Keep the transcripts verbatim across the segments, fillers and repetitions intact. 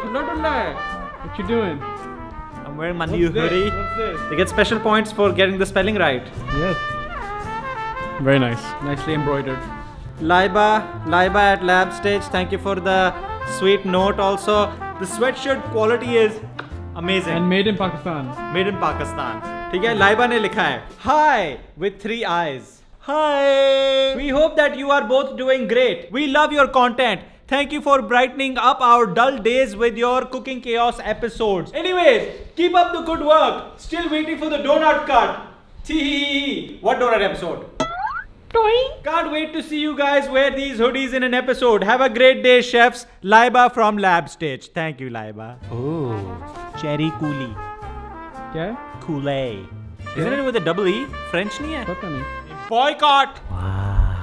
Dhulla dhulla. What you doing? I'm wearing my new hoodie. What's this? They get special points for getting the spelling right. Yes. Very nice. Nicely embroidered. Laiba, Laiba at Lab Stage. Thank you for the sweet note. Also, the sweatshirt quality is amazing. And made in Pakistan. Made in Pakistan. ठीक है, Laiba ने लिखा है Hi with three eyes. Hi. We hope that you are both doing great. We love your content. Thank you for brightening up our dull days with your Cooking Chaos episodes. Anyways, keep up the good work. Still waiting for the donut cut. Tee. What donut episode? Toing. Can't wait to see you guys wear these hoodies in an episode. Have a great day, chefs. Laiba from Lab Stage. Thank you, Laiba. Oh, cherry coolie. क्या है? Kool-Aid. Isn't it with a double E? French नहीं है? पता नहीं. Boycott. Wow.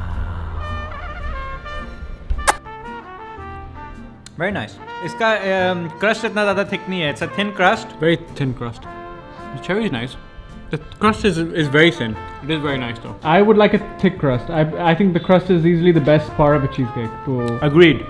Very nice. इसका crust इतना ज़्यादा thick नहीं है. It's a thin crust. Very thin crust. The cherry is nice. The crust is is very thin. It is very nice though. I would like a thick crust. I I think the crust is easily the best part of a cheesecake. So agreed.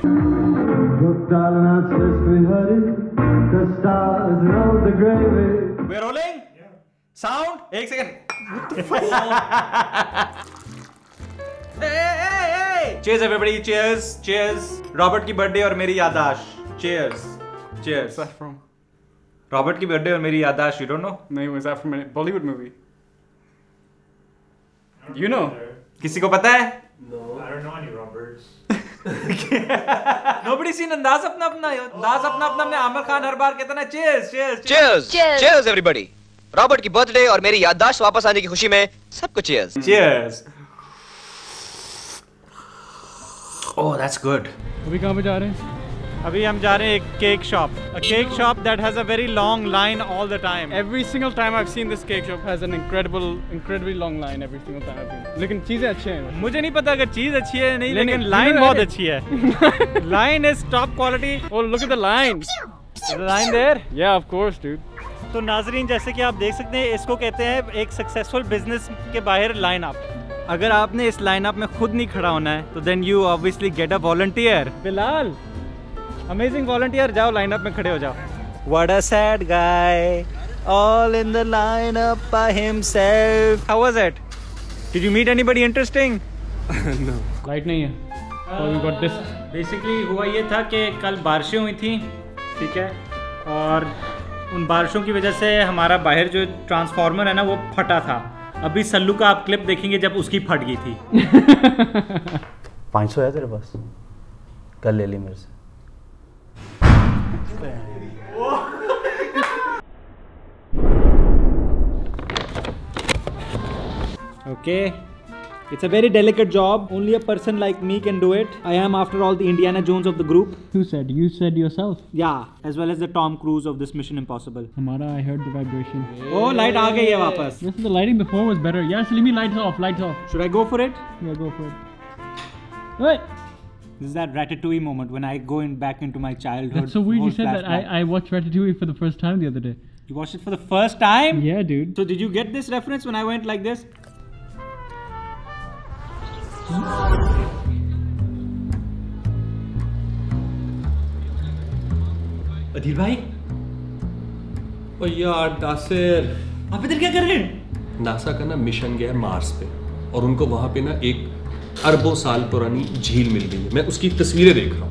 We're rolling. Yeah. Sound. एक second. What the fuck? Hey hey hey! Cheers everybody. Cheers. Cheers. Robert की birthday और मेरी यादाश्त. Cheers. Cheers. What's that from? Robert की birthday और मेरी यादाश्त. You don't know? नहीं, was that from a Bollywood movie? You know? किसी को पता है? No, I don't know any Roberts. Nobody seen अंदाज अपना अपना अंदाज अपना अपना अपने आमिर खान हर बार कहता ना cheers cheers cheers cheers everybody. Robert की बर्थडे और मेरी याददाश्त वापस आने की खुशी में सबको cheers. Cheers. Oh, that's good. अभी कहाँ पे जा रहे हैं? अभी हम जा रहे हैं एक cake shop. A cake shop that has a very long line all the time. Every single time I've seen this cake shop has an incredible, incredibly long line every single time I've been. लेकिन चीजें अच्छी हैं. मुझे नहीं पता अगर चीज अच्छी है नहीं, लेकिन लाइन बहुत अच्छी है. Line is top quality. Oh, look at the line. Is the line there? Yeah, of course, dude. तो नाजरीन जैसे कि आप देख सकते हैं इसको कहते हैं एक सक्सेसफुल बिजनेस के बाहर लाइन अप. अगर आपने इस लाइन अप में खुद नहीं खड़ा होना है तो then you obviously get a volunteer. Bilal amazing volunteer, जाओ लाइन अप में खड़े हो जाओ. What a sad guy, all in the lineup by himself. How was it? Did you meet anybody interesting? No. Light नहीं है. So we got this. Basically हुआ ये था कि कल बारिशें हुई थी, ठीक है, और उन बारिशों की वजह से हमारा बाहर जो ट्रांसफार्मर है ना वो फटा था. अभी सल्लू का आप क्लिप देखेंगे जब उसकी फट गई थी. पाँच सौ है तेरे पास? कल ले ली मेरे से. Okay, it's a very delicate job. Only a person like me can do it. I am, after all, the Indiana Jones of the group. Who said? You said yourself. Yeah, as well as the Tom Cruise of this Mission Impossible. Hamara, I heard the vibration. Oh, light aa gayi hai wapas. Yes, the lighting before was better. Yeah, Salimi, lights off, lights off. Should I go for it? Yeah, go for it. Wait. This is that Ratatouille moment when I go in back into my childhood. That's so weird you said that. I, I watched Ratatouille for the first time the other day. You watched it for the first time? Yeah, dude. So did you get this reference when I went like this? अधीर भाई. ओ यार नासिर, आप इधर क्या कर रहे हैं? NASA का ना मिशन गया है मार्स पे और उनको वहां पे ना एक अरबों साल पुरानी झील मिल गई है. मैं उसकी तस्वीरें देख रहा हूँ.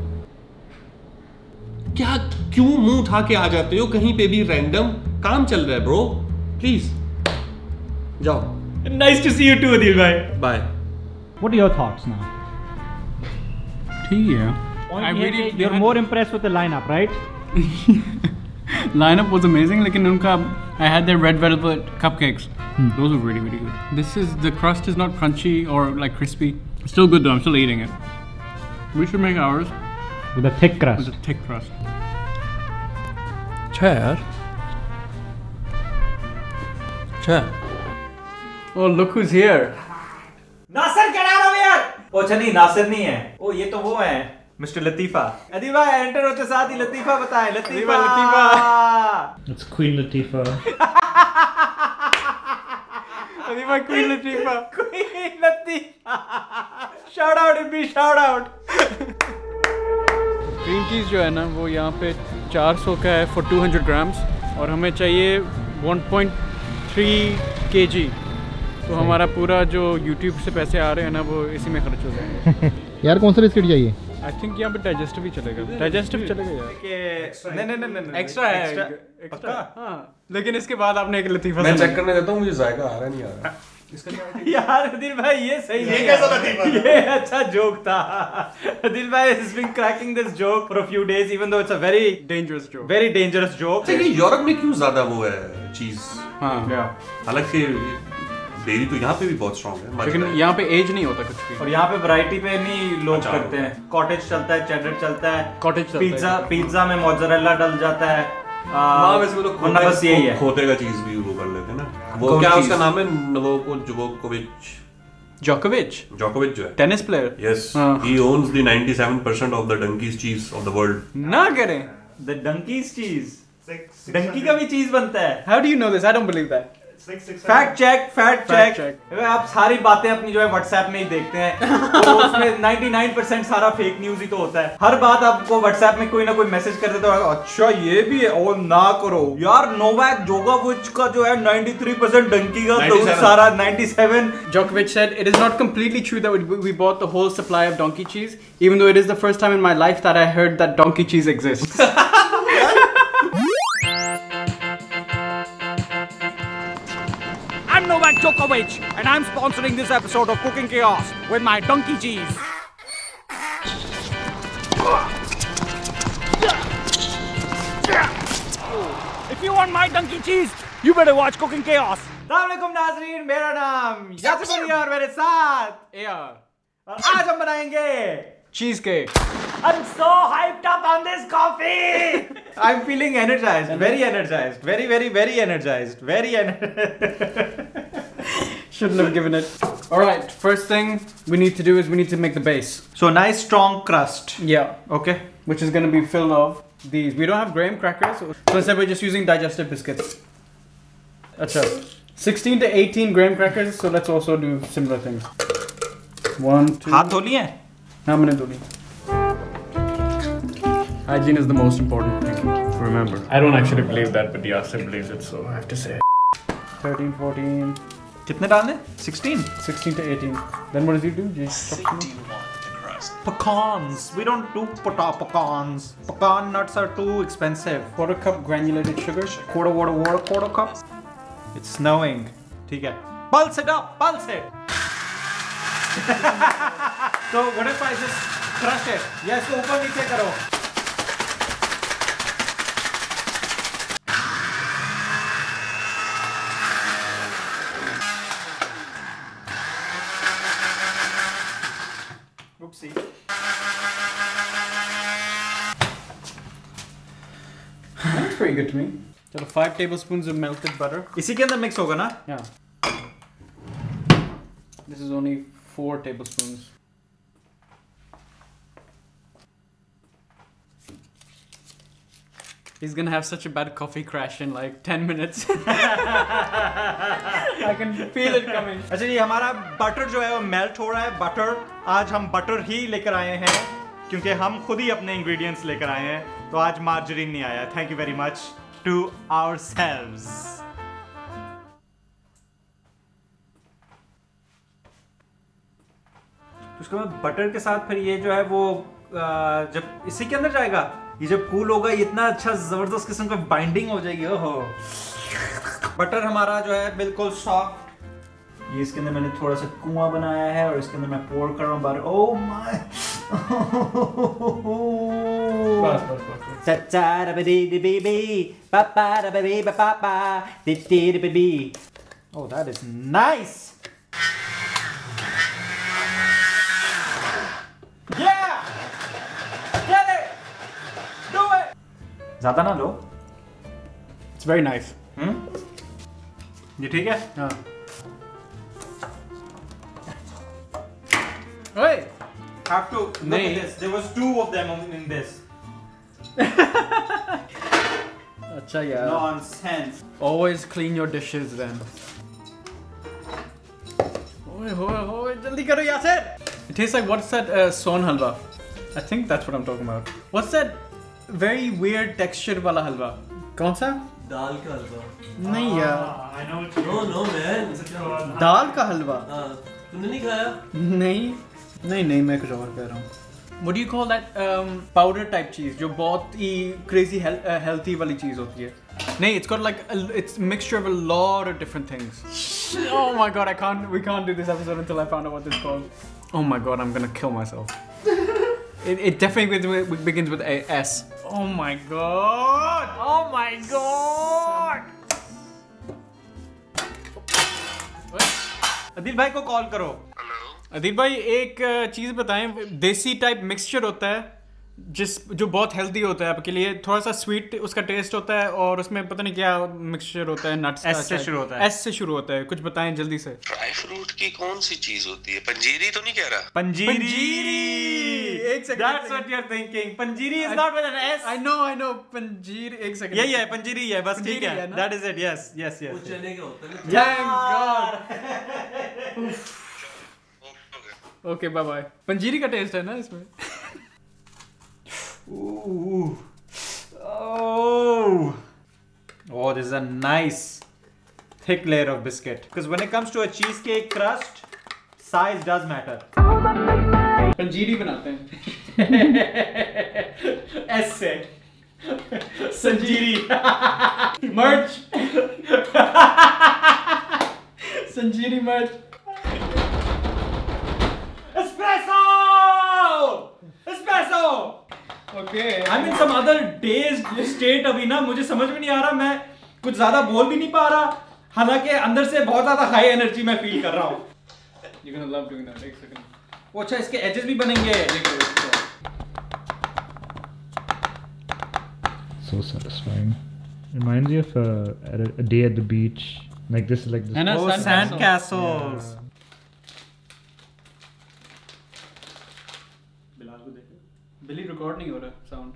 क्या क्यों मुंह उठा के आ जाते हो कहीं पे भी रैंडम? काम चल रहा है ब्रो, प्लीज जाओ. Nice to see you too, Adhir भाई. Bye. What are your thoughts now? Yeah. I really, you're more impressed with the lineup, right? Lineup was amazing. Like in unka, I had their red velvet cupcakes. Hmm. Those were really, really good. This is the crust is not crunchy or like crispy. It's still good though. I'm still eating it. We should make ours with a thick crust. With a thick crust. Chad. Chad. Oh, look who's here. Nasir, get out of here! ओ अच्छा नहीं, नासिर नहीं है. ओ ये तो वो है, mister लतीफा. अधीर भाई एंटर होते साथ ही लतीफा बताएं. लतीफा. लतीफा. It's Queen Latifah. अधीर भाई Queen Latifah. Queen Latifah. Shout out and be shout out. Cream cheese जो है ना वो यहाँ पे चार सौ का है फॉर टू हंड्रेड ग्राम्स और हमें चाहिए वन पॉइंट थ्री केजी। तो हमारा पूरा जो यूट्यूब से पैसे आ रहे हैं ना वो इसी में खर्च हो जाएंगे। यार कौन सा बिस्किट चाहिए? आई थिंक यहाँ पे डाइजेस्टिव ही चलेगा। डाइजेस्टिव चलेगा यार। नहीं नहीं नहीं नहीं एक्स्ट्रा है एक्स्ट्रा। हाँ लेकिन इसके बाद आपने एक लतीफ़ा मैं चेक करने जाता हूँ, मुझे जायका आ रहा नहीं आ रहा। यार दिल भाई ये सही ये कैसा लतीफा? ये अच्छा जोक था। दिल भाई has been cracking this joke for a few days even though it's a very dangerous joke. very dangerous joke. ये यूरोप में क्यों ज्यादा वो है चीज? हाँ हालांकि डेयरी तो यहाँ पे भी बहुत स्ट्रॉन्ग है, लेकिन यहाँ पे एज नहीं होता कुछ भी। और यहाँ पे वैरायटी पे नहीं लोग करते हैं। कॉटेज चलता है, चेडर चलता है, कॉटेज पिज्जा पिज्जा में मोज़रेला डल जाता है। हाँ वैसे वो लोग वरना बस यही है, खोते का चीज भी वो कर लेते हैं ना। वो क्या उसका नाम है? नवोको जोकोविच जोकोविच जोकोविच जो है tennis player. Yes, he owns the ninety-seven percent of the donkeys चीज ऑफ द वर्ल्ड। ना करें द डंकीज चीज, डंकी का भी चीज बनता है। How do you know this? I don't believe that. Fact check fact check. आप सारी बातें अपनी जो है व्हाट्सएप में ही देखते हैं तो उसमें ninety-nine percent सारा फेक न्यूज ही तो होता है। हर बात आपको व्हाट्सएप में कोई ना कोई मैसेज कर देता है, अच्छा ये भी है और ना करो यार। नोवाक जोकोविच का जो है ninety-three percent डंकी का तो सारा ninety-seven। Djokovic said it is not completely true that we, we bought the whole supply of donkey cheese, even though it is the first time in my life that I heard that donkey cheese exists. I'm Novak Djokovic, and I'm sponsoring this episode of Cooking Chaos with my donkey cheese. If you want my donkey cheese, you better watch Cooking Chaos. अस्सलामुअलैकुम नाज़रीन, मेरा नाम यासिर अली और मेरे साथ Yeah. और आज हम बनाएंगे Cheesecake. I'm so hyped up on this coffee. I'm feeling energized, very energized, very very very energized, very energized. Shouldn't have given it. Alright, first thing we need to do is we need to make the base. So nice strong crust. Yeah. Okay. Which is going to be filled of these. We don't have graham crackers, so instead we're just using digestive biscuits. Acha. sixteen to eighteen graham crackers, so let's also do similar things. One, two. हाथ धो लिए? How many do we? Hygiene is the most important thing. Remember. I don't actually believe that, but Yasir believes it, so I have to say it. thirteen, fourteen. कितने डालने? sixteen. sixteen to eighteen. Then what does he do? Just Pecans. We don't do pota pecans. Pecan nuts are too expensive. quarter cup granulated sugar. Quarter water water quarter cup. It's snowing. ठीक है. Pulse it up. Pulse it. So what if I just crush it? Yes, ऊपर नीचे करो. Oopsie. That's pretty good to me. So five tablespoons of melted butter. इसी के अंदर mix होगा ना? Yeah. This is only four tablespoons. He's gonna have such a bad coffee crash in like ten minutes. I can feel it coming. अच्छा ये हमारा butter जो है वो मेल्ट हो रहा है। बटर आज हम बटर ही लेकर आए हैं क्योंकि हम खुद ही अपने इंग्रेडिएंट्स लेकर आए हैं, तो आज मार्जरीन नहीं आया। Thank you very much to ourselves. उसके बाद बटर के साथ फिर ये जो है वो जब इसी के अंदर जाएगा, ये जब कूल होगा ये इतना अच्छा जबरदस्त किस्म का बाइंडिंग हो जाएगी। ओहो, बटर हमारा जो है बिल्कुल सॉफ्ट। ये इसके अंदर मैंने थोड़ा सा कुआं बनाया है और इसके अंदर मैं पोर कर रहा हूँ बटर। ओह माय, बस बस बस। Oh, that is nice. Yeah! Get it! Do it! ज़्यादा ना लो। It's very nice. हम्म? ये ठीक है? हाँ। Hey! Have to look नहीं। at this. There was two of them in this. अच्छा यार। Nonsense. Always clean your dishes then. ओए होए होए, जल्दी करो Yasir. It tastes like what's that uh, son halwa? I think that's what I'm talking about. What's that very weird texture वाला हलवा? कौन सा? दाल का हलवा. नहीं यार. Ah, I know what you No, no man. दाल का हलवा? हाँ. तूने नहीं खाया? नहीं. नहीं नहीं मैं कुछ और कह रहा हूँ. What do you call that um, powder type cheese जो बहुत ही crazy health, uh, healthy वाली चीज़ होती है? नहीं, it's got like a, it's a mixture of a lot of different things. Oh my god, I can't. We can't do this episode until I found out what it's called. Oh my god, I'm gonna kill myself. it, it definitely begins with, begins with a S. Oh my god. Oh my god! Adil भाई को call करो. अदिल भाई एक चीज़ बताएं. देसी type mixture होता है जिस जो बहुत हेल्दी होता है आपके लिए. थोड़ा सा स्वीट उसका टेस्ट होता है और उसमें पता नहीं क्या मिक्सचर होता है. नट्स एस से शुरू होता है. एस से शुरू होता है. कुछ बताएं जल्दी से. ड्राई फ्रूट की कौन सी चीज होती है? पंजीरी तो नहीं कह रहा? पंजीरी. पंजीरी. एक second. That's what you're thinking. Panjiri is not with an S. I know, I know. Panjiri. एक सेकंड. यही है पंजीरी है बस. ठीक है. That is it. Yes, yes, yes. वो चने का होता है. Thank God. Okay, bye bye. पंजीरी का टेस्ट है ना इसमें. Ooh. Oh. Oh, this is a nice thick layer of biscuit. Because when it comes to a cheesecake crust, size does matter. पंजीरी बनाते हैं. S से. संजीरी. Merch. संजीरी merch. Espresso! Espresso! Okay. I'm in some other dazed state अभी ना. मुझे समझ में नहीं आ रहा. मैं कुछ ज्यादा बोल भी नहीं पा रहा. हालांकि अंदर से बहुत ज्यादा हाई एनर्जी मैं फील कर रहा हूँ. You're gonna love doing that. एक सेकंड. वो अच्छा इसके एजेस भी बनेंगे. So satisfying. Reminds me of uh, at a, a day at the beach. Like this is like this. है ना? Oh, Sand sand castles. Billy record नहीं हो रहा sound.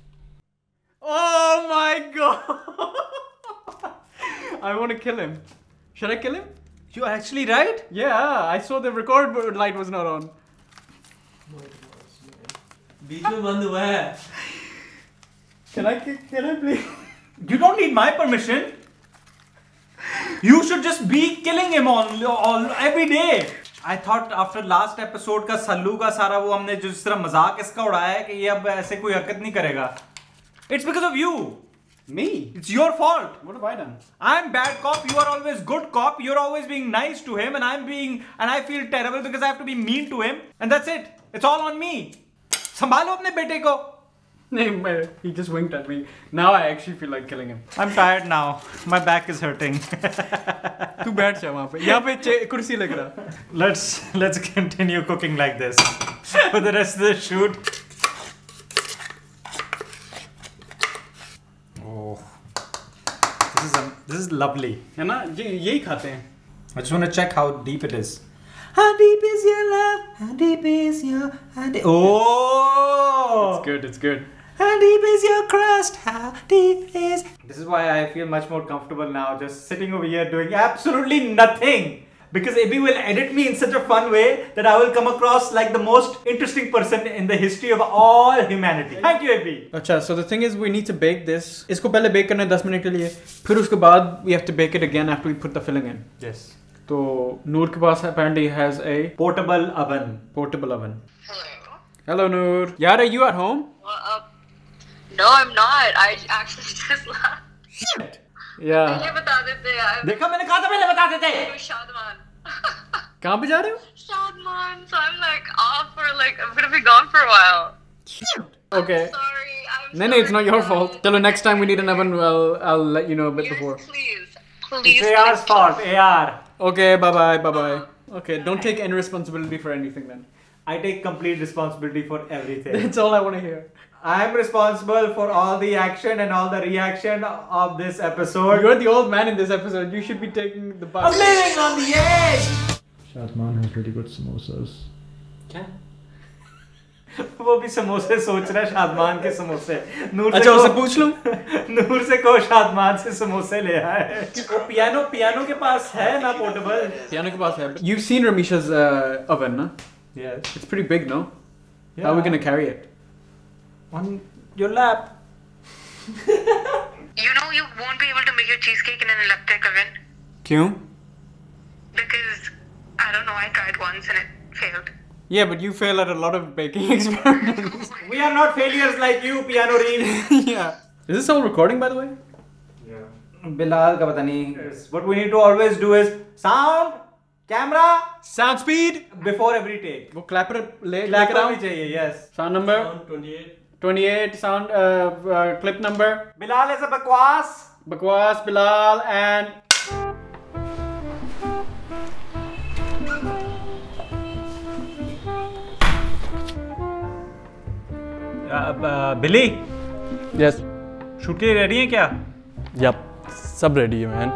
Oh my god! I want to kill him. Should I kill him? You actually right? Yeah, I saw the record light was not on. बीच में बंद हुआ है. Can I can I please? You don't need my permission. You should just be killing him all, all every day. I thought after last episode का सल्लू का सारा वो हमने जो जिस तरह मजाक इसका उड़ाया है कि ये अब ऐसे कोई हरकत नहीं करेगा. It's because of you. Me? It's your fault. What have I done? I'm bad cop. You are always good cop. You're always being nice to him, and I'm being and I feel terrible because I have to be mean to him. And that's it. It's all on me. संभालो अपने बेटे को. No, he just winked at me. Now I actually feel like killing him. I'm tired now. My back is hurting. तू बैठ जा वहाँ पे. यहाँ पे चे- कुर्सी लग रहा. Let's let's continue cooking like this for the rest of the shoot. Oh, this is um, this is lovely. है ना? ये यही खाते हैं. I just want to check how deep it is. How deep is your love? How deep is your? How deep? Oh, It's good. It's good. How deep is your crust? How deep is? This is why I feel much more comfortable now, just sitting over here doing absolutely nothing. Because Abhi will edit me in such a fun way that I will come across like the most interesting person in the history of all humanity. Thank you, Abhi. अच्छा, so the thing is we need to bake this. इसको पहले bake करना है दस minute के लिए. फिर उसके बाद we have to bake it again after we put the filling in. Yes. तो नूर के पास apparently has a Portable oven. portable oven. Hello. Hello Noor. Yara, you at home? What up? No, I'm not. I actually just left. Yeah. ये बता देते यार. देखा मैंने कहा था पहले बता देते. Shadman. कहाँ पे जा रहे हो? Shadman. So I'm like off for like I'm gonna be gone for a while. Okay. Sorry. I'm No, no, it's not your sorry. fault. Chalo, next time we need an oven, I'll, I'll let you know a bit Yes, before. please. Please. It's A R's please. fault. A R. Okay, bye bye, bye bye. Okay, don't take any responsibility for anything then. I take complete responsibility for everything. That's all I want to hear. I am responsible for all the action and all the reaction of this episode. You're the old man in this episode. You should be taking the I'm buck. living on the edge. Shadman has really good samosas. क्या? वो भी समोसे सोच रहा है. शादमान के समोसे. नूर अच्छा, उससे पूछ लूं? नूर से कहो शादमान से समोसे ले आए. वो पियानो पियानो के पास है ना portable. Piano ke paas hai. You've seen Ramisha's uh, oven, no? Yes. It's pretty big, no? How are we gonna carry it? on your lap. You know you won't be able to make your cheesecake in an electric oven. क्यों? Because, I don't know, I tried once and it failed. Yeah, but you fail at a lot of baking experiments. We are not failures like you, Piano Reeves. Yeah. Is this all recording, by the way? Bilal का पता नहीं. What we need to always do is sound, camera, Sound speed. before every take. वो clapper ले Clap लेकर आओ. भी चाहिए, yes. Sound number twenty-eight. twenty-eight. Sound uh, uh, clip number. Bilal is a बकवास. Bakwas, Bilal, and Billy, yes shoot के लिए ready हैं क्या? यप सब रेडी है मैन.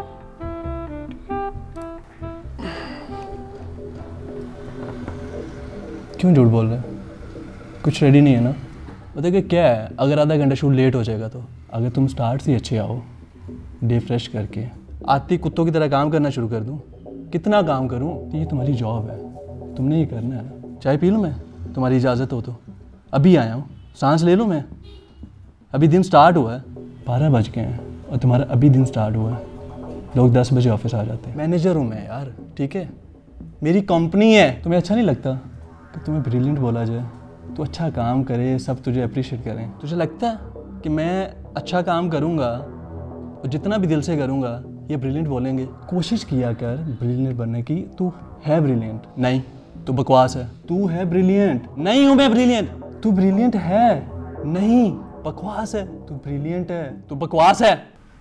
क्यों झूठ बोल रहे हैं? कुछ रेडी नहीं है ना? पता कि क्या है, अगर आधा घंटा शूट लेट हो जाएगा तो अगर तुम स्टार्ट से अच्छे आओ, डे फ्रेश करके आती कुत्तों की तरह काम करना शुरू कर दूँ, कितना काम करूँ? तो ये तुम्हारी जॉब है, तुमने ये करना है ना. चाय पी लूँ मैं, तुम्हारी इजाज़त हो तो? अभी आया हूँ, सांस ले लूँ मैं. अभी दिन स्टार्ट हुआ है, बारह बज गए हैं और तुम्हारा अभी दिन स्टार्ट हुआ है. लोग दस बजे ऑफिस आ जाते हैं. मैनेजर हूँ मैं यार, ठीक है, मेरी कंपनी है. तुम्हें अच्छा नहीं लगता कि तुम्हें ब्रिलियंट बोला जाए? तू अच्छा काम करे, सब तुझे अप्रिशिएट करें. तुझे लगता है कि मैं अच्छा काम करूँगा और जितना भी दिल से करूँगा ये ब्रिलियंट बोलेंगे? कोशिश किया कर ब्रिलियंट बनने की. तू है ब्रिलियंट? नहीं, तू बकवास है. तू है ब्रिलियंट? नहीं हूँ मैं ब्रिलियंट. तू ब्रिलियंट है? नहीं, बकवास है. तू ब्रिलियंट है, तू बकवास है.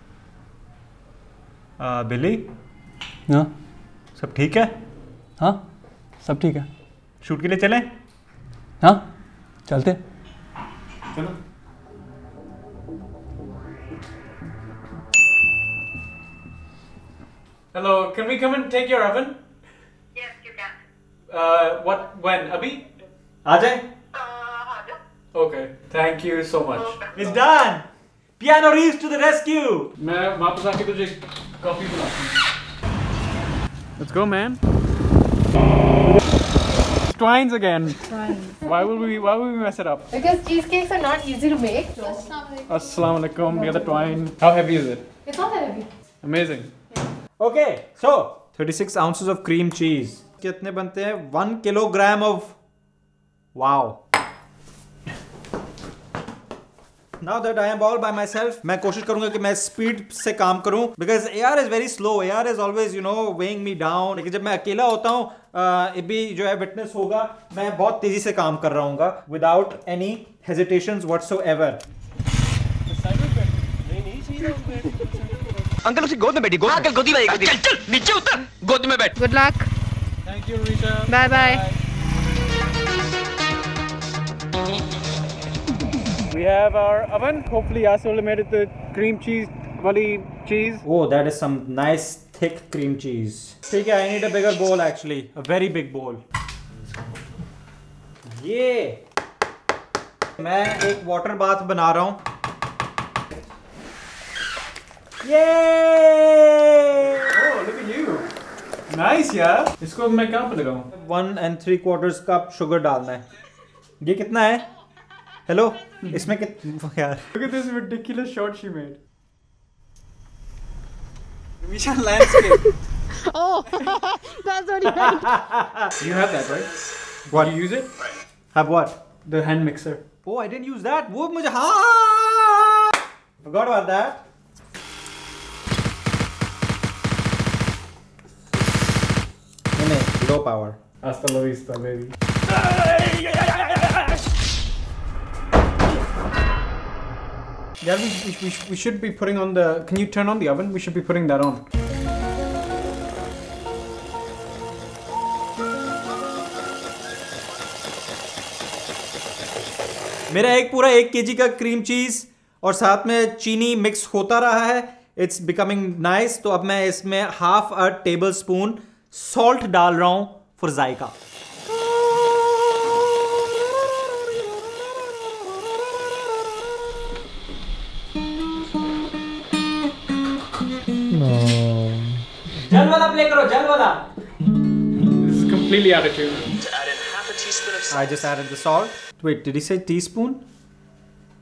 बिली, हाँ सब ठीक है? हाँ सब ठीक है. शूट के लिए चलें? हाँ चलते. चलो. hello, can we come and take your oven? Yes, you can. Uh, what? When? Abhi? आ जाए. Okay. Thank you so much. It's done. Piano Reeves to the rescue. मैं वापस आके तुझे कॉफी पिलाता हूँ. Let's go, man. Twines again. Twines. Why would we? Why would we mess it up? Because cheesecakes are not easy to make. Assalamu alaikum. The other twine. How heavy is it? It's not that heavy. Amazing. Okay, so thirty-six ounces of cream cheese. कितने बनते हैं? One kilogram of. Wow. Now that I am all by myself, मैं कोशिश करूंगा कि मैं speed से काम करूं, because A R is very slow. A R is always, you know, weighing me down. लेकिन जब मैं अकेला होता हूं, ये भी जो है विटनेस होगा, मैं बहुत तेजी से काम कर रहा हूँगा, without any hesitations whatsoever. Uncle उसकी गोद में बैठी. गोद अंकल गोदी में. चल चल नीचे उतर, गोद में बैठ. Good luck. Thank you, Rita. Bye bye. We have our oven. Hopefully, Yasser made it the cream cheese, wali cheese. Oh, that is some nice thick cream cheese. ठीक है, I need a bigger bowl actually, a very big bowl. ये मैं एक water bath बना रहा हूँ. Yay! Oh, look at you. Nice, यार. इसको मैं कहाँ पे लगाऊँ? One and three quarters cup sugar डालना है. ये कितना है? Hello? इसमें कितना यार? Look at this ridiculous shot she made. Misha landscape. Oh, that's what you meant. You have that, right? What? Do you use it? Have what? The hand mixer. Oh, I didn't use that. वो मुझे हाँ. Forgot about that. नहीं नहीं, low power. Hasta la vista, baby. Yeah, we, we, we, we should be putting on the... Can you turn on the oven? We should be putting that on. मेरा एक पूरा एक KG का cream cheese और साथ में चीनी mix होता रहा है. It's becoming nice. तो अब मैं इसमें half a tablespoon salt डाल रहा हूं फॉर जायका. जल वाला प्ले करो, जल वाला. This is completely out of tune. To add in half a teaspoon of I just added the salt. Wait, did he say teaspoon?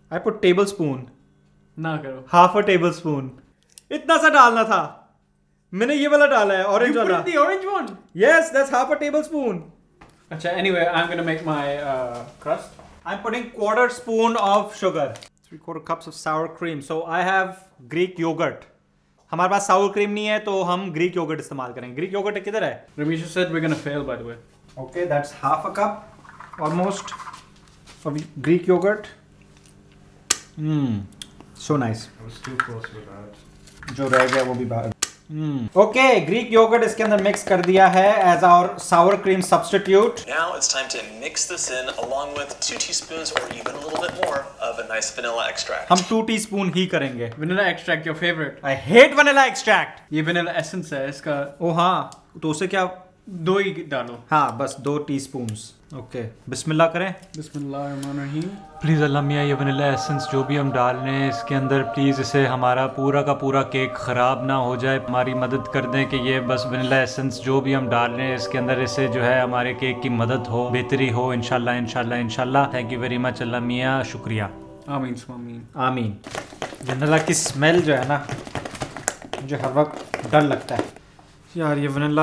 I put tablespoon. ना करो. Half a tablespoon. इतना सा डालना था. मैंने ये वाला डाला है, orange You वाला. put the orange one. Yes, that's half a tablespoon. अच्छा, anyway, I'm gonna make my uh, crust. I'm putting quarter spoon of sugar. Three quarter cups of sour cream. So I have Greek yogurt. हमारे पास sour cream नहीं है तो हम Greek yogurt इस्तेमाल करेंगे. Greek yogurt किधर है? Ramisha said we're gonna fail, by the way. Okay, that's half a cup, almost, of Greek yogurt. Mmm, so nice. I was too close with that. जो रह गया वो भी बाहर. Hmm. Okay, Greek yogurt इसके अंदर mix कर दिया है as our sour cream substitute. Now it's time to mix this in along with two teaspoons or even a little bit more of a nice vanilla extract. हम two teaspoon ही करेंगे. Vanilla extract, your favorite. I hate vanilla extract. ये vanilla essence है इसका. ओ हाँ, तो उसे क्या? दो ही डालो. हाँ, बस दो teaspoons. ओके, बिस्मिल्लाह करें. बिस्मिल्लाहिर्रहमानिर्रहीम. प्लीज़ अल्लाह मियाँ ये वनीला एसेंस जो भी हम डाल रहे हैं इसके अंदर प्लीज़ इसे हमारा पूरा का पूरा केक ख़राब ना हो जाए. हमारी मदद कर दें कि ये बस वनीला एसेंस जो भी हम डाल रहे हैं इसके अंदर इससे जो है हमारे केक की मदद हो, बेहतरी हो इंशाल्लाह इंशाल्लाह इंशाल्लाह. थैंक यू वेरी मच अल्लाह मियाँ, शुक्रिया. आमीन आमीन आमीन. वनीला की स्मेल जो है ना मुझे हर वक्त डर लगता है यार. ये vanilla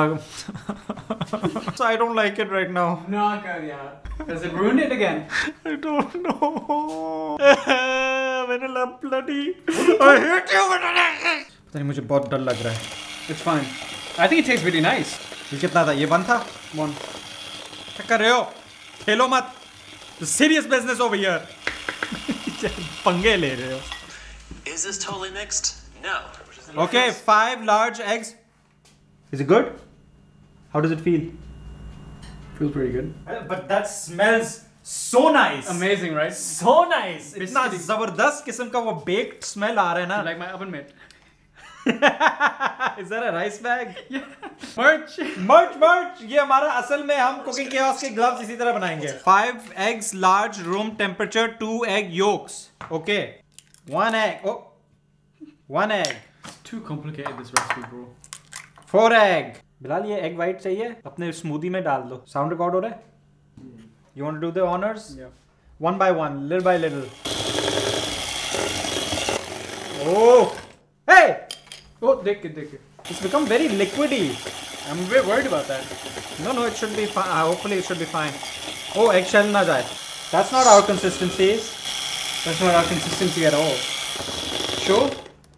I don't like it right now. ना कर यार. Does it ruin it again? I don't know. Vanilla bloody. I hate you vanilla. पता नहीं मुझे बहुत डर लग रहा है. It's fine. I think it tastes really nice. ये कितना था? ये वन था? One. क्या कर रहे हो? खेलो मत. Serious business over here. पंगे ले रहे हो. Is this totally mixed? No. Okay, five large eggs. Is it good? How does it feel? Feels pretty good. But that smells so nice. Amazing, right? So nice. इतना जबरदस्त किस्म का वो baked smell आ रहा है ना. Like my oven mate. Is that a rice bag? Yeah. Merch. Merch, merch. ये हमारा असल में हम cooking chaos के gloves इसी तरह बनाएंगे. Five eggs, large, room temperature, two egg yolks. Okay. One egg. Oh. One egg. It's too complicated this recipe, bro. Four egg. Bilal ये egg white चाहिए? अपने smoothie में डाल दो. Sound record हो रहा है? You want to do the honors? Yeah. One by one, little by little. Oh. Hey. Oh, देख it, देख it. It's become very liquidy. I'm a bit worried about that. No, no, it should be fine. Uh, hopefully, it should be fine. Oh, eggshell na jaye. That's not our consistency. That's not our consistency at all. Sure.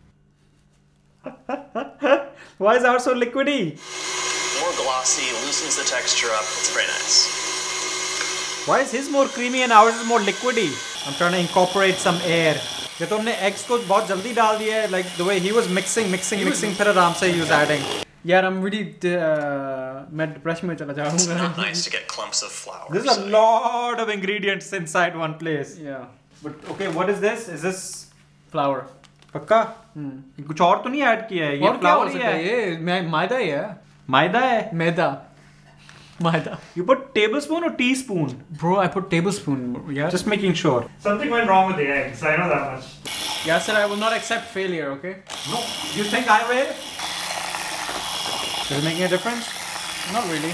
Why is ours so liquidy? More glossy, loosens the texture up. It's very nice. Why is his more creamy and ours is more liquidy? I'm trying to incorporate some air. ये तो हमने eggs को बहुत जल्दी डाल दिया है. Like the way he was mixing, mixing, he mixing, फिर आराम से he was adding. Yeah, I'm really uh, मैं depression में चला It's जाऊँगा. not nice to get clumps of flour. There's a lot of ingredients inside one place. Yeah. But okay, what is this? Is this Flour. पक्का? कुछ और तो नहीं add किया है? ये और क्या हो flour ही सकता है? है. ये मै- मैदा ही है. मैदा है. मैदा. मैदा. You put tablespoon or teaspoon? Bro, I put tablespoon. Yeah. Just making sure. Something went wrong with the eggs. I know that much. Yasser, I will not accept failure. Okay. No. You think I will? Does it make a difference? Not really.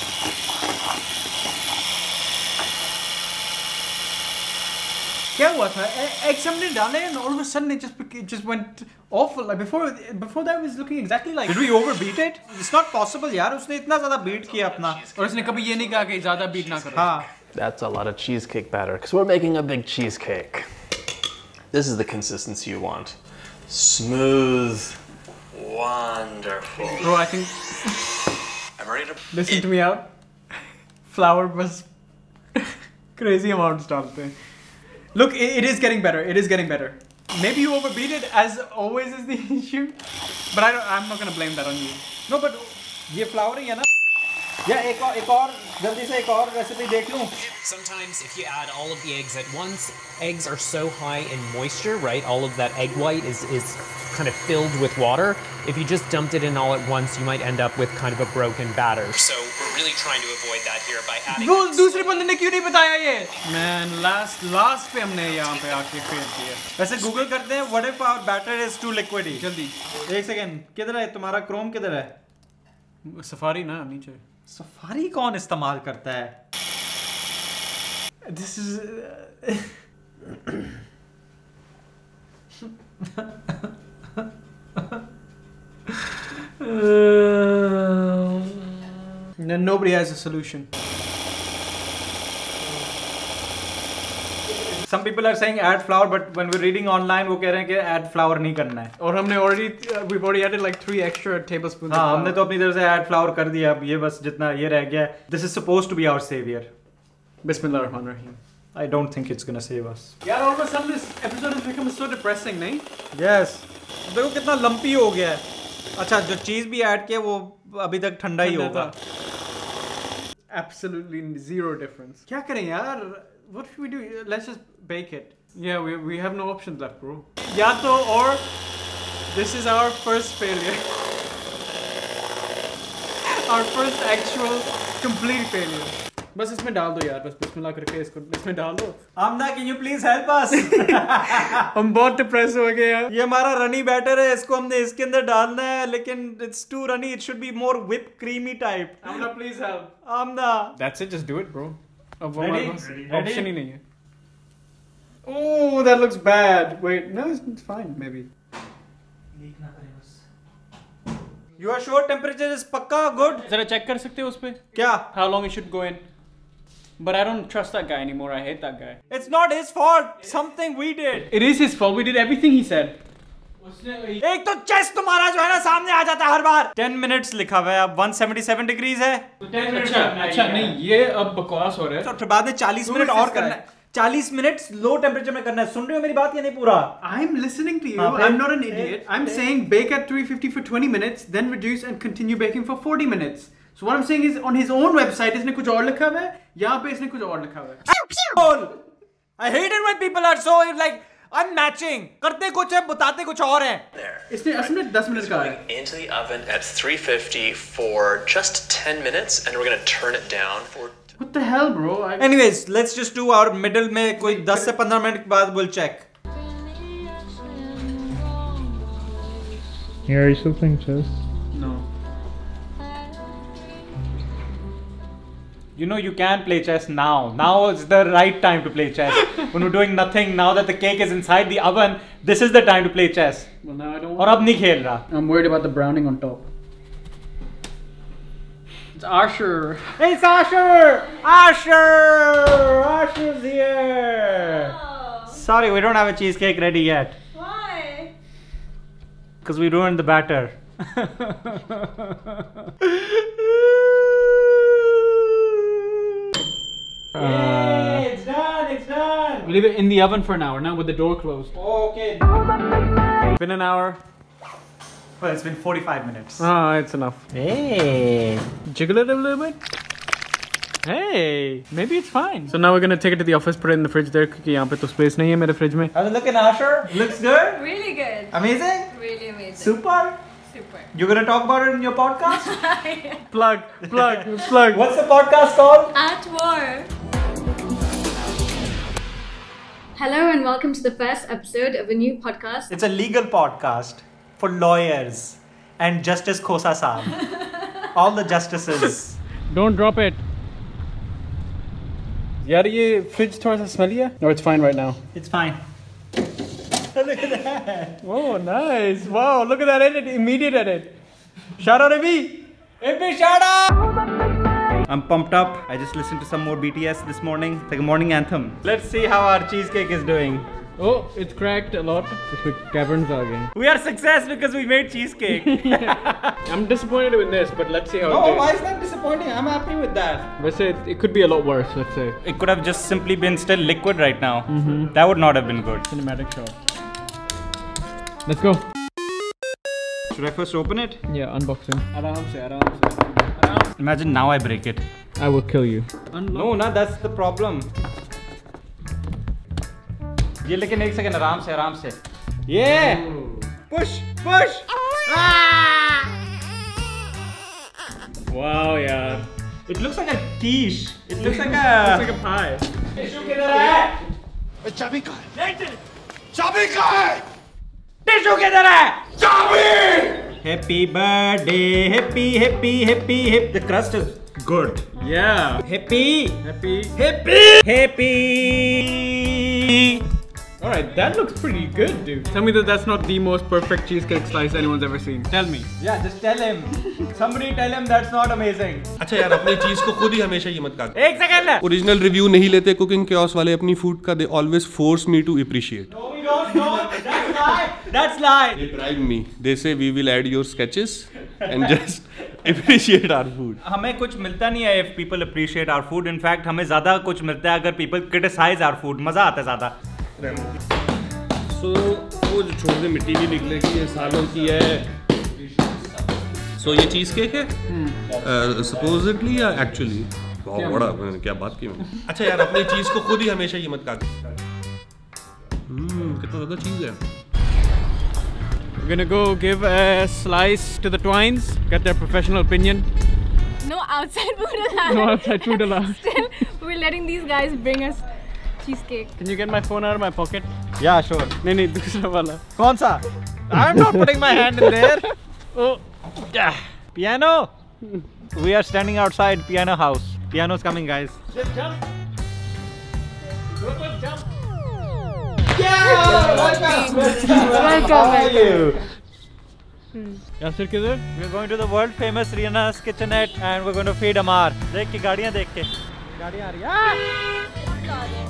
क्या हुआ था? Eggs हमने डाले and all of a sudden it just it just went awful. Like before before that it was looking exactly like. Did we overbeat it? It's not possible यार. उसने इतना ज़्यादा beat किया अपना. और उसने कभी ये नहीं कहा कि ज़्यादा beat ना करो. हाँ. That's a lot of cheesecake batter because we're making a big cheesecake. This is the consistency you want. Smooth. Wonderful. Bro, I think. I'm ready to. Listen to me out. Flour बस crazy amounts डालते हैं. Look, it, it is getting better. It is getting better. Maybe you overbeat it, as always is the issue. But I don't, I'm not gonna blame that on you. No, but ये flour ही है ना? या एक और एक और जल्दी से एक और रेसिपी देख लूं. Sometimes if you add all of the eggs at once, eggs are so high in moisture, right? All of that egg white is is kind of filled with water. If you just dumped it in all at once, you might end up with kind of a broken batter. So we're really trying to avoid that here by adding. वो दूसरे बंदे ने क्यों नहीं बताया ये? Man, last last पे हमने यहाँ पे आके फेल किया. वैसे गूगल करते हैं. What if our batter is too liquidy? जल्दी. एक सेकेंड. किधर है तुम्हारा क्रोम किधर है? सफारी ना नीचे. सफारी कौन इस्तेमाल करता है? This is. Then nobody has a solution. Some people are saying add flour, but when we're reading online, वो कह रहे हैं कि add flour नहीं करना है. और हमने already uh, we've already added like three extra tablespoons. हाँ, हमने तो अपनी तरफ से add flour कर दिया. अब ये बस जितना ये रह गया. This is supposed to be our savior. Bismillahirrahmanirrahim. I don't think it's gonna save us. यार all of a sudden this episode has become so depressing, नहीं? Yes. देखो कितना लंपी हो गया है. अच्छा जो चीज भी ऐड किया वो अभी तक ठंडा ही होगा. Absolutely zero difference. क्या करें यार? What should we do? Let's just bake it. Yeah, we we have no options left, bro. या तो or this is our first failure. Our first actual complete failure. बस इसमें डाल दो यार, बस बिस्मिल्लाह करके इसको इसमें डाल दो. Amna, can you please help us? हम बहुत डिप्रेस हो गए यार. ये हमारा रनी बैटर है, इसको हमने इसके अंदर डालना है, लेकिन it's too runny. It should be more whipped creamy type. Amna, please help. Amna. That's it, just do it, bro. अब Ready? ऑप्शन ही नहीं है. Oh, that looks bad. Wait, no, it's fine, maybe. You are sure temperature is पक्का good? जरा check कर सकते हो उस पे? क्या? How long it should go in? But I don't trust that guy anymore. I hate that guy. It's not his fault. Something we did. It is his fault. We did everything he said. एक तो chest तुम्हारा जो है ना सामने आ जाता है हर बार. ten minutes लिखा हुआ है, अब one seventy-seven डिग्रीज है. अच्छा, अच्छा नहीं, ये अब बकवास हो रहा है. तो फिर बाद में चालीस मिनट और करना है. चालीस मिनट लो टेम्परेचर में करना है. सुन रहे हो मेरी बात या नहीं पूरा? I'm listening to you. हाँ, I'm not an idiot. I'm saying bake at three fifty for twenty minutes, then reduce and continue baking for forty minutes. So what I'm saying is on his own website इसने कुछ और लिखा हुआ है, यहाँ पे इसने कुछ और लिखा हुआ है. I hate it when people are so like unmatching. करते कुछ है, बताते कुछ और है. इसने असल में ten मिनट का है. Into the oven at three fifty for just ten minutes, and we're gonna turn it down for. What the hell, bro? I... Anyways, let's just do our middle में कोई ten से fifteen minute के बाद we'll check. Yeah, are you still playing chess? No. You know you can play chess now. Now is the right time to play chess. When we're doing nothing, now that the cake is inside the oven, this is the time to play chess. Well, now I don't. और अब नहीं खेल रहा. I'm worried about the browning on top. It's Asher. It's Asher! Asher! Asher's here! Oh. Sorry, we don't have a cheesecake ready yet. Why? Because we ruined the batter. Uh, it's done, it's done. Leave it in the oven for an hour now with the door closed. Okay. It's been an hour. Well, it's been forty-five minutes. Ah, it's enough. Hey. Jiggle it a little bit. Hey, maybe it's fine. So now we're gonna take it to the office, put it in the fridge there क्योंकि यहाँ पे तो space नहीं है मेरे fridge में. How's it looking, Asher? Looks good? Really good. Amazing? Really amazing. Super? Super. You gonna talk about it in your podcast? Plug, plug, plug. What's the podcast called? At War. Hello and welcome to the first episode of a new podcast. It's a legal podcast for lawyers and Justice Khosa Saab. All the justices. Don't drop it. यार ये fridge थोड़ा सा smelly है? No, it's fine right now. It's fine. Look at that. Oh, nice. Wow, look at that edit. Immediate edit. Shout out Abhi. Abhi, shout out. I'm pumped up. I just listened to some more B T S this morning. It's like a morning anthem. Let's see how our cheesecake is doing. Oh, it's cracked a lot. इसमें caverns आ गए. We are success because we made cheesecake. I'm disappointed with this, but let's see how no, it is. why is that disappointing? I'm happy with that. Let's say it, it could be a lot worse, let's say. It could have just simply been still liquid right now. Mm-hmm. That would not have been good. Cinematic shot. Let's go. Should I first open it? Yeah, unboxing. Aram se, aram se. Aram. Imagine now I break it. I will kill you. Unlock. No, no, that's the problem. ये लेकिन एक second आराम से आराम से. Yeah. Push, push. Ah! Wow, यार. It looks like a quiche. It looks like a. It looks like a pie. Tissue किधर है? चाबी कहाँ है? चाबी कहाँ है? टिश्यू किधर है? चाबी! Happy birthday, happy, happy, happy, happy. The crust is good. Yeah. Happy. Happy. Happy. Happy. Alright, that looks pretty good, dude. Tell me that that's not the most perfect cheesecake slice anyone's ever seen. Tell me. Yeah, just tell him. Somebody tell him that's not amazing. अच्छा यार, अपनी चीज को खुद ही हमेशा ये मत कहा। एक सेकंड। ओरिजिनल रिव्यू नहीं लेते कुकिंग केओस वाले अपनी फूड का। They always force me to appreciate. No, we don't. No, that's lie. That's lie. They bribe me. They say we will add your sketches and just appreciate our food. हमें कुछ मिलता नहीं है if people appreciate our food. In fact, हमें ज़्यादा कुछ मिलता है अगर people criticize our food. मज़ा आता है ज़्यादा। So वो जो छोड़ दे मिट्टी भी निकलेगी, ये सालों की है। So ये चीज़ केक है? Supposedly या actually? बहुत बड़ा, मैंने क्या बात की मैंने। अच्छा यार, अपनी चीज़ को खुद ही हमेशा ये मत कहा। हम्म, कितना ज़्यादा चीज़ है। We're gonna go give a slice to the Twines, get their professional opinion. No outside food allowed. No outside food allowed. Still, we're letting these guys bring us cheesecake. Can you get my phone out of my pocket? Yeah, sure. नहीं नहीं दूसरा वाला। कौन सा? I'm not putting my hand in there. Oh, yeah. Piano. We are standing outside piano house. Piano's coming, guys. Just jump. Go, go, jump. Yeah! Welcome. Welcome. How are you? Yasir किधर? We're going to the world famous Rihanna's kitchenette and we're going to feed Amar. देख के गाड़ियाँ देख के। गाड़ियाँ आ रही हैं।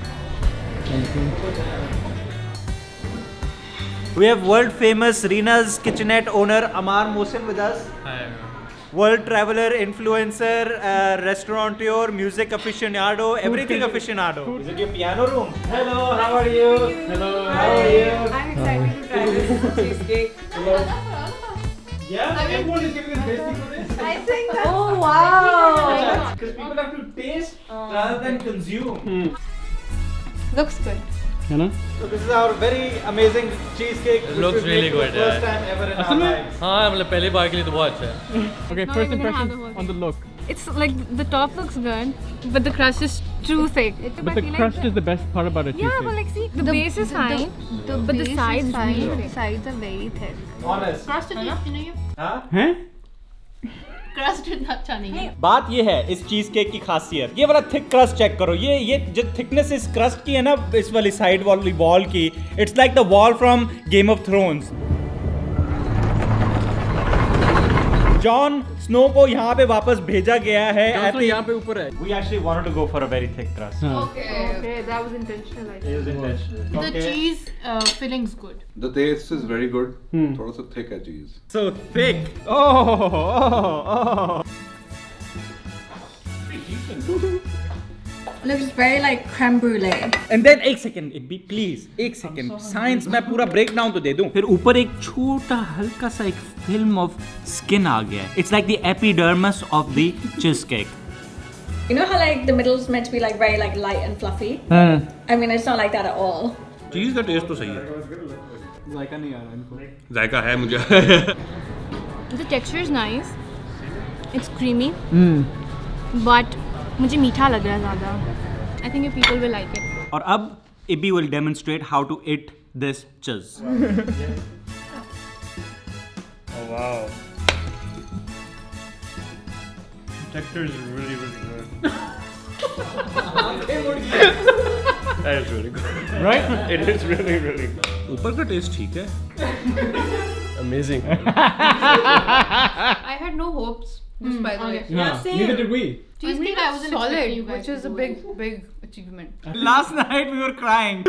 We have world famous Rina's Kitchenette owner Amar Mohsin with us. Hi everyone. World traveler, influencer, uh, restaurateur, music aficionado, everything aficionado. Is it your piano room? Hello, how are you? Hello, how are you? I'm excited to try this cheesecake. Hello. Yeah, everyone is giving us basic for this. I think that's... Oh wow! Because people have to taste rather than consume. Looks good. है ना? So this is our very amazing cheesecake. It looks really good. First Yeah. time ever in असल our में? lives. हाँ, मतलब पहली बार के लिए तो बहुत अच्छा है। Okay, Not first even gonna have the impression whole on the look. It's like the top looks good, but the crust is too thick. But the crust is the best part about a Yeah, cheesecake. but like see, the, base is fine, The but the base is sides, fine, really but the thick. sides are very thick. Honest. Crust is not नहीं है। हाँ? हैं? Crust is अच्छा नहीं है। बात ये है इस चीज केक की खासियत, ये वाला थिक क्रस्ट चेक करो, ये ये जो थिकनेस इस क्रस्ट की है ना, इस वाली साइड वाली वॉल की, it's like the wall from Game of Thrones. Jon Snow को यहाँ पे वापस भेजा गया है। Jon Snow यहाँ पे ऊपर है। We actually wanted to go for a very thick crust. Okay, okay, that was intentional. I It was intentional. The Okay. cheese uh, filling's good. The taste is very good. थोड़ा सा thick है cheese. So thick. Oh, oh, oh. Looks very like creme brulee. And then एक second, बी please एक second, science मैं पूरा break down तो दे दूं। फिर ऊपर एक छोटा हल्का सा एक फिल्म ऑफ स्किन आ गया है। It's like the epidermis of the cheesecake. You know how like the middle's meant to be like very like light and fluffy? I mean, it's not like that at all. चीज का test तो सही है। जायका नहीं आ रहा इनको। जायका है मुझे। The texture is nice. It's creamy. Hmm. But मुझे मीठा लग रहा है ज़्यादा। I think people will like it. और अब Ibby will demonstrate how to eat this cheese. Oh wow. Texture is really really good. That is really good. Right? It is really really good. ऊपर का test ठीक है। Amazing. I had no hopes. Just by the way. Yeah, neither did we. Cheesecake I wasn't expecting you guys, which is a big, big achievement. Last night we were crying.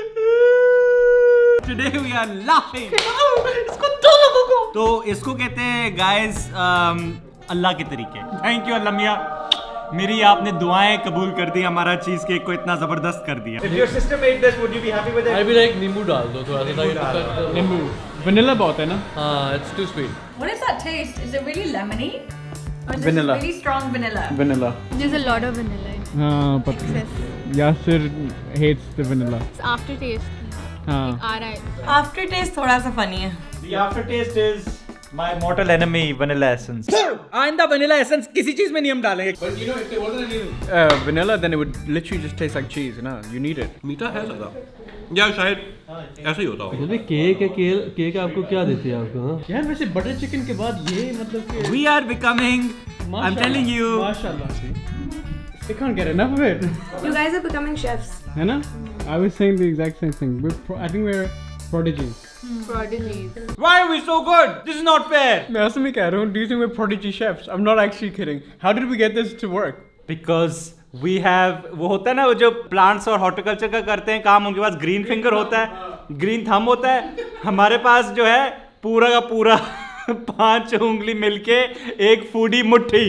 Today we are laughing. इसको दो लोगों को। तो इसको कहते हैं guys अल्लाह के तरीके। Thank you अल्लाह मियाँ। मेरी आपने दुआएं कबूल कर दी, हमारा चीज केक को इतना जबरदस्त कर दिया। If your sister made this, would you be happy with it? I be like नींबू डाल दो थोड़ा सा ताकि नींबू, vanilla बहुत है ना? हाँ, it's too sweet. What is that taste? Is it really lemony? Or is Vanilla. it really strong vanilla? Vanilla. There's a lot of vanilla in it. हाँ पता है। Yasir hates the vanilla. It's aftertaste. हाँ। आ रहा है। Aftertaste थोड़ा सा funny है. The aftertaste is my mortal enemy, vanilla essence. आइंदा vanilla essence किसी चीज में नहीं हम डालेंगे। But you know, if there wasn't any uh, vanilla, then it would literally just taste like cheese. You know, you need it. मीठा है ज़्यादा। या शायद ऐसा ही होता होगा। जैसे केक है, केक केक आपको क्या देती है आपको? हाँ? यार वैसे बटर चिकन के बाद ये मतलब कि We are becoming. I'm telling you. माशाल्लाह। They can't get enough of it. You guys are becoming chefs. है ना? I was saying the exact same thing. We're pro- I think we're prodigies. Prodigies. Why are we so good? This is not fair. मैं ऐसे में कह रहा हूँ. Do you think we're prodigy chefs? I'm not actually kidding. How did we get this to work? Because we have वो होता है ना, वो जो प्लांट्स और हॉर्टिकल्चर का करते हैं काम, उनके पास ग्रीन फिंगर होता है, ग्रीन थंब होता है. हमारे पास जो है पूरा का पूरा पांच उंगली मिलके एक फूडी मुट्ठी.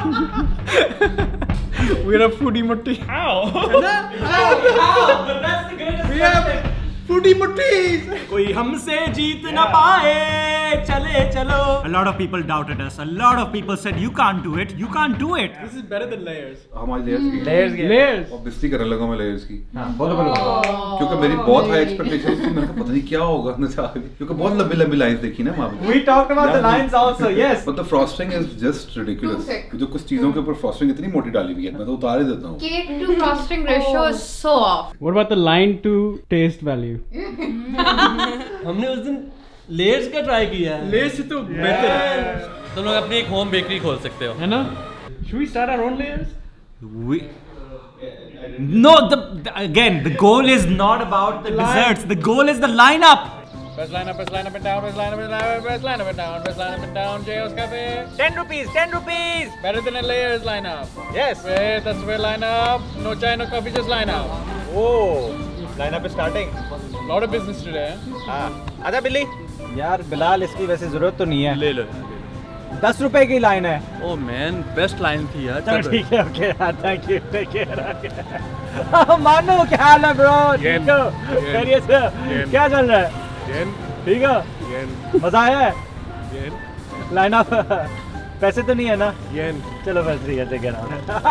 We're a foodie mutti. How? How? How? That's the greatest. We have foodie muttis. कोई हमसे जीत ना पाए, चले चलो. A lot of people doubted us. A lot of people said you can't do it. You can't do it. This is better than layers. हमारी layers की. Layers की. Layers. और बिस्ती करने लगा मैं layers की. हाँ, बोलो बोलो. क्योंकि मेरी बहुत high expectations थी. मैंने कहा पता नहीं क्या होगा नज़ारे में. क्योंकि बहुत लंबी लंबी lines देखी ना वहाँ पे. We talked about the lines also. Yes. But the frosting is just ridiculous. जो कुछ चीज़ों के ऊपर frosting इतनी मोटी डाली हुई है, मैं तो उतार ही देता हूँ. Cake to frosting ratio is so off. What about the line to taste value? हमने उस दिन लेयर्स का ट्राई किया है. लेयर्स से तो बेहतर है. तुम लोग अपनी एक होम बेकरी खोल सकते हो, है ना? Should we start our own layers? We no the, the again the goal is not about the desserts. The goal is the lineup. Best lineup, best lineup and down, best lineup and down, best lineup and down, best lineup and down. J-House Cafe. Ten rupees, ten rupees. Better than a layers lineup. Yes. Wait, that's where lineup. No chai, no coffee, just lineup. Oh, lineup is starting. Lot of business today. हाँ. आजा बिल्ली. यार बिलाल इसकी वैसे जरूरत तो नहीं है. ले लो. दस रुपए की लाइन है. Oh man, best line थी यार. चलो ठीक है, okay. Thank you, take care. मानो क्या हाल है ब्रो? ठीक हो? खैरियत से? क्या चल रहा है? ठीक है. मजा आया है? Line up. पैसे तो नहीं है ना? चलो बस ठीक है, ठीक है.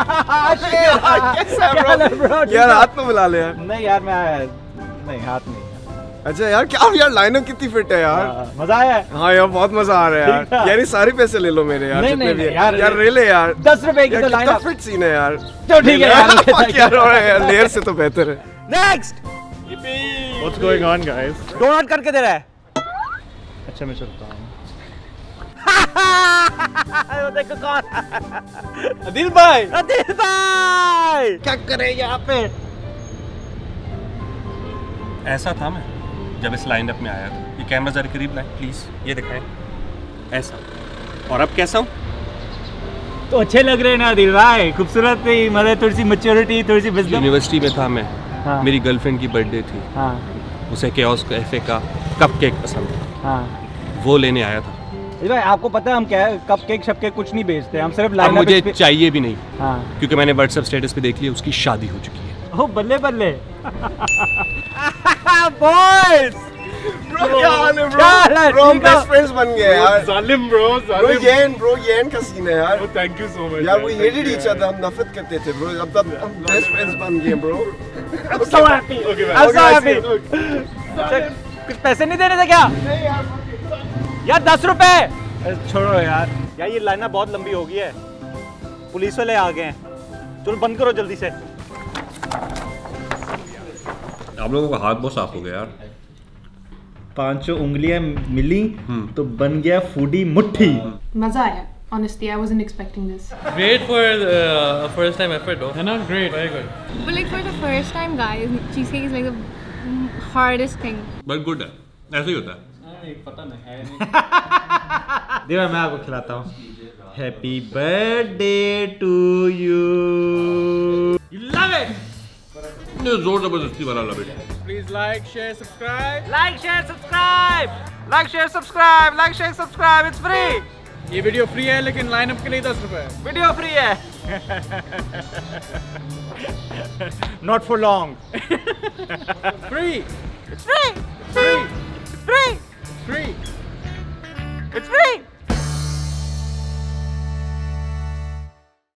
यार हाथ में बुला ले यार. नहीं यार मैं नहीं हाथ नहीं. अच्छा यार क्या यार लाइनअप कितनी फिट है यार. मजा आया है? हाँ यार बहुत मजा आ रहा है यार. यार सारे पैसे ले लो मेरे यार. नहीं नहीं भी यार यार ले ले यार. दस रुपए की तो लाइन अप. फिट सीन है यार. तो ठीक है यार. क्या हो रहा है यार, लेयर से तो बेहतर है. Next. What's going on, guys? Donut करके दे रहा है. अच्छा मैं चलता हूँ. वो देखो कौन. अदिल भाई. अदिल भाई क्या करे यहाँ पे. ऐसा था मैं जब इस लाइनअप में आया था. ये कैमरा जरा करीब लाए प्लीज. ये दिखाएं. ऐसा. और अब कैसा हूँ? तो अच्छे लग रहे हैं ना अदिल भाई. खूबसूरत थी, मतलब थोड़ी सी मैच्योरिटी, थोड़ी सी विजडम. यूनिवर्सिटी में था मैं. हाँ. मेरी गर्लफ्रेंड की बर्थडे थी. हाँ. उसे केओस कैफे का कप केक पसंद था. हाँ. वो लेने आया था. भाई आपको पता है हम क्या कप केक शप केक कुछ नहीं बेचते. हम सिर्फ लाइन मुझे पे... चाहिए भी नहीं. हाँ. क्योंकि मैंने व्हाट्सएप स्टेटस पे देख लिया उसकी शादी हो चुकी है. ओह बल्ले बल्ले. बॉयज ब्रो क्या हाल है ब्रो. ब्रो हम बेस्ट फ्रेंड्स बन गए यार. जालिम ब्रो. ब्रो येन ब्रो येन का सीन है यार. थैंक यू सो मच यार. We hated each other. हम नफरत करते थे ब्रो. अब तब हम बेस्ट फ्रेंड्स बन गए bro. I'm so happy. I'm so happy. कुछ पैसे नहीं देने थे क्या? नहीं यार. यार दस रुपए. छोड़ो यार. यार ये लाइन बहुत लंबी हो गई है. पुलिस वाले आ गए हैं. चलो बंद करो जल्दी से. आप लोगों का हाथ बहुत साफ हो गया यार. पांचों उंगलियां मिली तो बन गया फूडी मुट्ठी. मजा आया. Honestly, I wasn't expecting this. Great for the uh, first time effort, though. है ना? Great. Very good. But like for the first time, guys, cheesecake is like the hardest thing. But good है. ऐसे ही होता है. पता नहीं है. देखो मैं आपको खिलाता हूँ. Happy birthday to you. You love it. ये जोर जबरदस्ती वाला love it. Please like, share, subscribe. Like, share, subscribe. Like, share, subscribe. Like, share, subscribe. It's free. ये वीडियो फ्री है लेकिन लाइनअप के लिए दस रुपए. वीडियो फ्री है. Not for long. Free. It's free.